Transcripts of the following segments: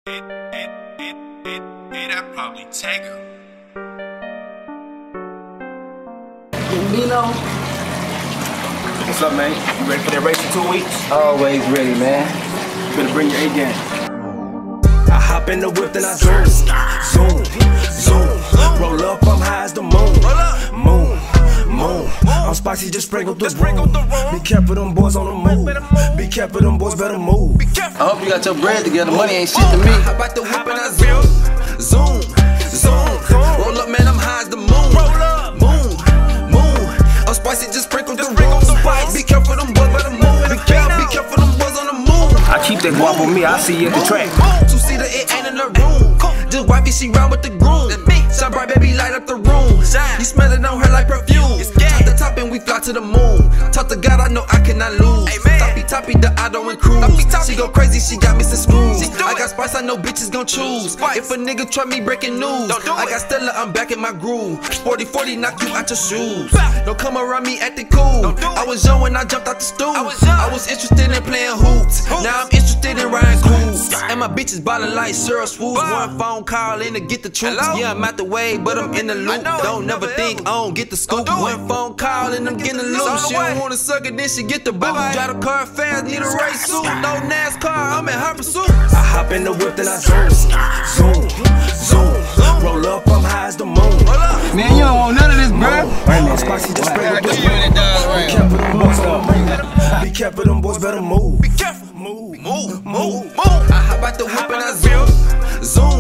That probably take her. Nino. What's up, man? You ready for that race in 2 weeks? Always ready, man. You better bring your A game. I hop in the whip, then I zoom, zoom, zoom. Roll up, I'm high as the moon, moon, moon. I'm spicy, just sprinkle the room. Be careful, them boys on the move. Be careful, them boys better move. I hope you got your bread together. Money ain't shit to me. I hop out the whip and I zoom, zoom, zoom. Roll up, man, I'm high as the moon, moon, moon. I'm spicy, just sprinkle the room. Be careful, them boys better move. Be careful, them boys on the move. I keep that guap on me, I see you at the track. To see that it ain't in the room. Just wifey, she round with the groom. Shine bright, baby, light up the room. You smell it on her like perfume. Top the top and we fly to the moon. Talk to God, I know I cannot lose. Toppy, the I don't cruise. She go crazy, she got me some screws. I got spice, I know bitches gon' choose. If a nigga try me, breaking news. I got Stella, I'm back in my groove. 40-40, knock you out your shoes. Don't come around me acting cool. I was young when I jumped out the stool. I was interested in playing hoops. Now I'm interested in riding cool. And my bitches ballin' like Cheryl Swoops. One phone call in to get the truth. Yeah, I'm out the way, but I'm in the loop. Don't never think I don't get the scoop. One phone call and I'm getting the loop. She don't wanna suck it, then she get the boot. Drive the car fast, need a race suit. No NASCAR, I'm in her pursuit. I hop in the whip, then I zoom, zoom, zoom. Roll up, I'm high as the moon. Man, you don't want none of this, bro. I'm spicy, just sprinkle the room. Be careful, them boys better move. Be careful, them boys better move. Be careful, move, move, move. I hop out the whip and I zoom, zoom,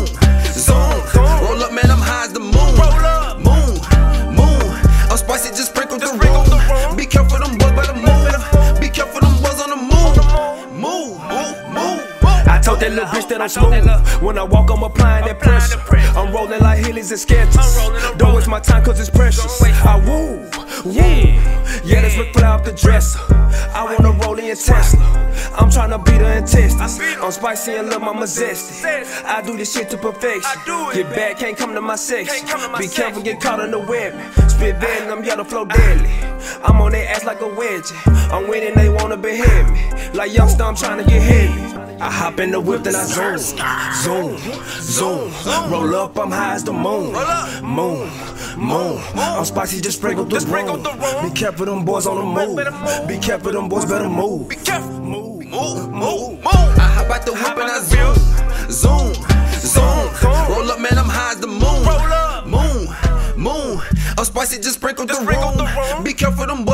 zoom. Roll up, man, I'm high as the moon, moon, moon. I'm spicy, just sprinkle the room. Be careful, them boys better move. Be careful, them boys on the move, move, move, move. I told that little bitch that I'm smooth. When I walk, I'm applying that pressure. I'm rolling like Hillies and Skechers. Don't waste my time cause it's precious. I woo, woo. Yeah, let's look fly off the dresser. I wanna roll in Tesla. I'm tryna beat her intestines. I'm spicy and love my majestic. I do this shit to perfection. Get back, can't come to my section. Be careful, get caught in the web. Spit venom, yellow flow deadly. I'm on their ass like a wedgie. I'm winning, they wanna behead me. Like youngster, I'm tryna get heavy. I hop in the whip, then I zoom, zoom, zoom. Roll up, I'm high as the moon, moon, moon. I'm spicy, just sprinkle the room. Be careful, them boys on the move. Be careful, them boys better move. Be careful, move, move, move. I hop out the whip and I zoom, zoom, zoom. Roll up, man, I'm high as the moon, moon, moon. I'm spicy, just sprinkle the room. Be careful, them